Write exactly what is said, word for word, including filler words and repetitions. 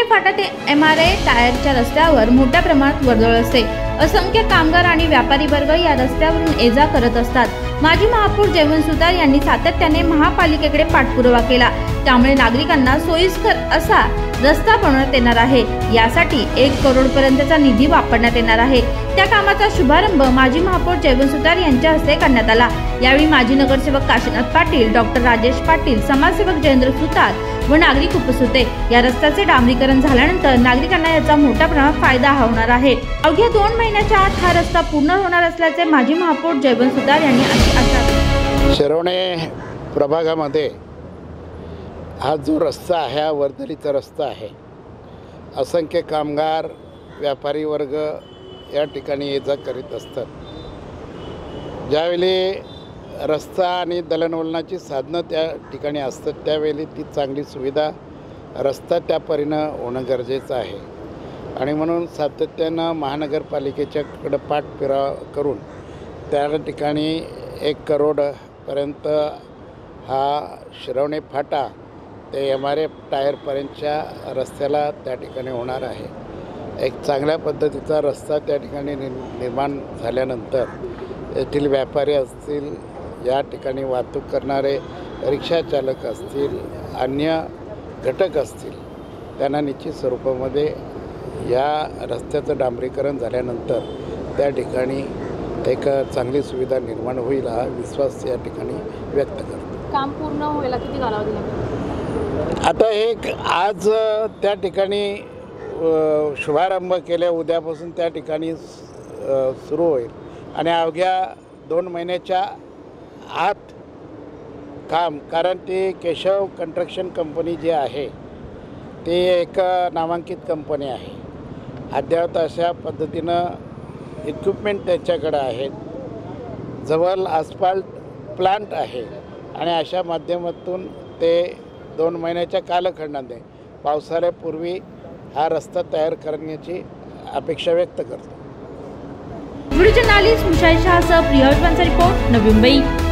शिरवणे फाटा ते M R A टायरच्या रस्त्यावर मोठ्या प्रमाणात वर्दळ असते। असंख्य कामगार आणि व्यापारी वर्ग या रस्त्यावरून ये-जा करत असतात। माजी महापौर जयवंत सुतार यांनी सातत्याने महापालिकेकडे पाठपुरावा केला, त्यामुळे नागरिकांना सोयीस्कर असा रस्ता बनवण्यात येणार आहे। यासाठी एक करोड पर्यंतचा निधी वापरण्यात येणार आहे। त्या कामाचा शुभारंभ माजी महापौर जयवंत सुतार यांच्या हस्ते करण्यात आला। यावेळी माजी नगरसेवक काशीनाथ पाटील, डॉक्टर राजेश पाटील, समाजसेवक जयेंद्र सुतार व नागरिक उपस्थित होते। या रस्त्याचे डांबरीकरण झाल्यानंतर नागरिकांना याचा मोठ्या प्रमाणात फायदा होणार आहे। अवघ्या दोन महिन्याच्या आत हा रस्ता पूर्ण होणार असल्याचे माजी महापौर जयवंत सुतार यांनी आशा शिरवणे प्रभागामध्ये हा जो रस्ता आहे हा वर्दळीचा रस्ता आहे। असंख्य कामगार व्यापारी वर्ग या ठिकाणी ये-जा करीत असतात। ज्यावेळी रस्ता आणि दळणवळणाची साधनं त्या ठिकाणी असतात त्यावेळी ती चांगली सुविधा रस्ता त्या परीनं होणं गरजेचं आहे आणि म्हणून सातत्यानं महानगरपालिकेच्याकडे पाठपुरावा करून त्या ठिकाणी एक करोडपर्यंत हा शिरवणे फाटा ते एम आर ए टायरपर्यंतच्या रस्त्याला त्या ठिकाणी होणार आहे। एक चांगल्या पद्धतीचा रस्ता त्या ठिकाणी निर्माण झाल्यानंतर येथील व्यापारी असतील, या ठिकाणी वाहतूक करणारे रिक्षा चालक असतील, अन्य घटक असतील, त्यांना निश्चित स्वरूपामध्ये या रस्त्याचं डांबरीकरण झाल्यानंतर त्या ठिकाणी एक चांगली सुविधा निर्माण होईल हा विश्वास या ठिकाणी व्यक्त करतो। काम पूर्ण व्हायला किती कालावधी लागेल? आता एक आज त्या ठिकाणी शुभारंभ केल्या, उद्यापासून त्या ठिकाणी सुरू होईल आणि अवघ्या दोन महिन्याच्या आत काम, कारण ती केशव कन्स्ट्रक्शन कंपनी जी आहे ती एक नामांकित कंपनी आहे। अद्यावत अशा पद्धतीनं इक्विपमेंट त्यांच्याकडे आहेत, जवळ आसफाल्ट प्लांट आहे आणि अशा माध्यमातून ते दोन महिन्याच्या कालखंडाने पावसाळ्यापूर्वी हा रस्ता तयार करण्याची अपेक्षा व्यक्त करतो। व्हिडिओ जर्नलिस्ट मुशाई शाहसह प्रिया रिपोर्ट, नवी मुंबई।